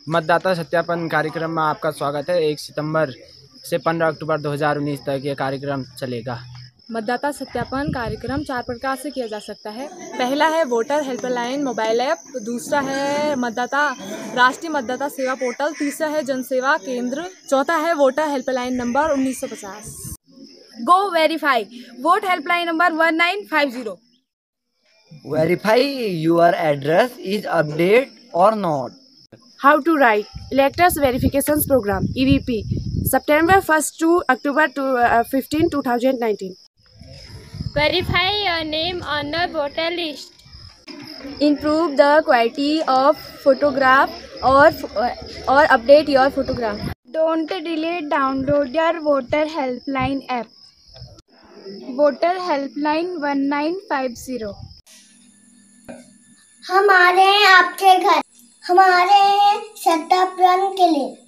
मतदाता सत्यापन कार्यक्रम में आपका स्वागत है। 1 सितंबर से 15 अक्टूबर 2019 तक ये कार्यक्रम चलेगा। मतदाता सत्यापन कार्यक्रम 4 प्रकार से किया जा सकता है। पहला है वोटर हेल्पलाइन मोबाइल ऐप, दूसरा है राष्ट्रीय मतदाता सेवा पोर्टल, तीसरा है जनसेवा केंद्र, चौथा है voter helpline number 1950। Go verify vote helpline number 1950। Verify your address is updated or not. How to write Electors Verifications Program (EVP) September 1st to October 15, 2019. Verify your name on the voter list. Improve the quality of photograph or update your photograph. Don't delete, download your voter helpline app. Voter helpline 1950. हम आ रहे हैं आपके घर, हमारे सत्यापन के लिए।